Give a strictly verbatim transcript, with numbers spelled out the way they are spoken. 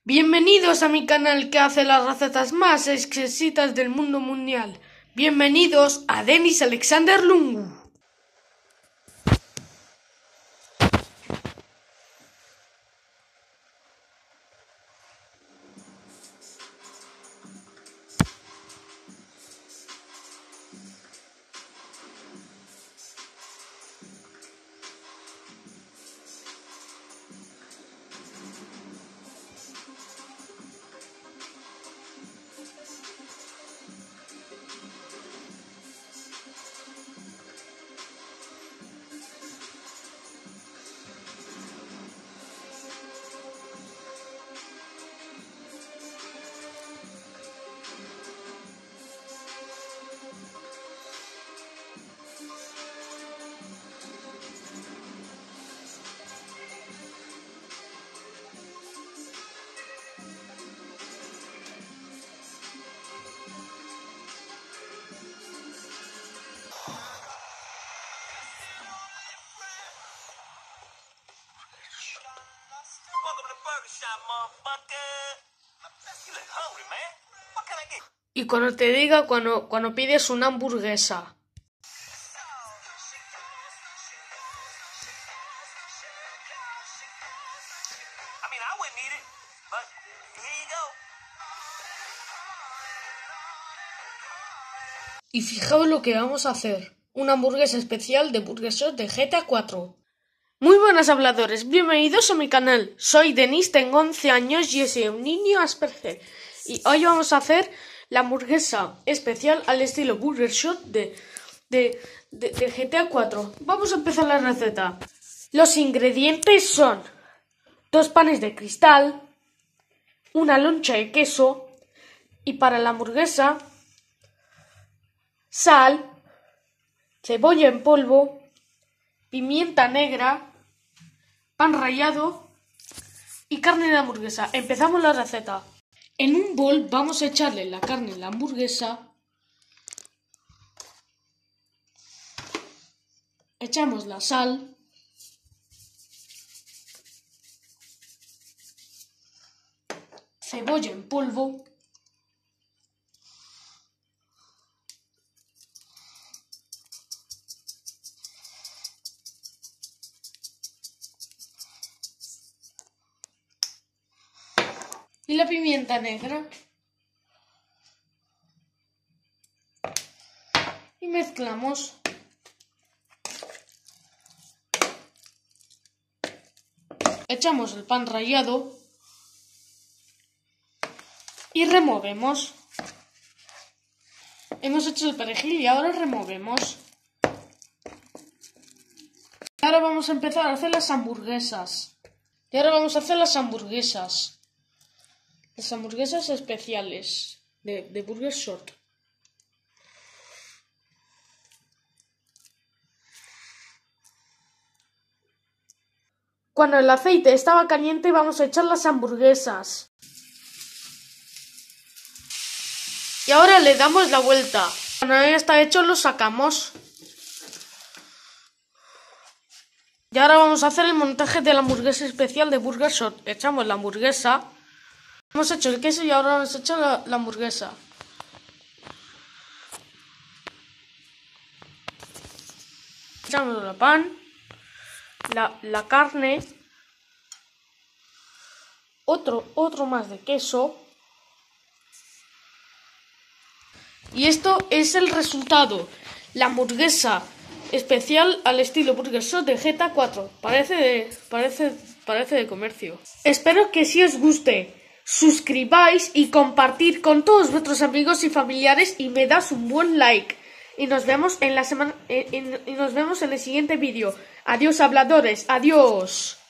Bienvenidos a mi canal que hace las recetas más exquisitas del mundo mundial. Bienvenidos a Denis Alexander Lungu. Y cuando te diga, cuando, cuando pides una hamburguesa. Y fijaos lo que vamos a hacer. Una hamburguesa especial de Burger Shot de G T A cuatro. Muy buenas habladores, bienvenidos a mi canal. Soy Denis, tengo once años y soy un niño Asperger. Y hoy vamos a hacer la hamburguesa especial al estilo Burger Shot de, de, de, de G T A cuatro. Vamos a empezar la receta. Los ingredientes son dos panes de cristal, una loncha de queso y para la hamburguesa sal, cebolla en polvo, pimienta negra, pan rallado y carne de hamburguesa. Empezamos la receta. En un bol vamos a echarle la carne en la hamburguesa, echamos la sal, cebolla en polvo, y la pimienta negra y mezclamos. Echamos el pan rallado y removemos. Hemos hecho el perejil y ahora removemos. Ahora vamos a empezar a hacer las hamburguesas. Y ahora vamos a hacer las hamburguesas. Las hamburguesas especiales de, de Burger Shot. Cuando el aceite estaba caliente vamos a echar las hamburguesas. Y ahora le damos la vuelta. Cuando ya está hecho lo sacamos. Y ahora vamos a hacer el montaje de la hamburguesa especial de Burger Shot. Echamos la hamburguesa. Hemos hecho el queso y ahora hemos hecho la, la hamburguesa. Echamos el pan, la, la carne, otro, otro más de queso. Y esto es el resultado. La hamburguesa especial al estilo Burger Shot de G T A cuatro. Parece de, parece, parece de comercio. Espero que sí os guste. Suscribáis y compartir con todos vuestros amigos y familiares y me das un buen like. Y nos vemos en la semana, en, en, y nos vemos en el siguiente vídeo. Adiós habladores, adiós.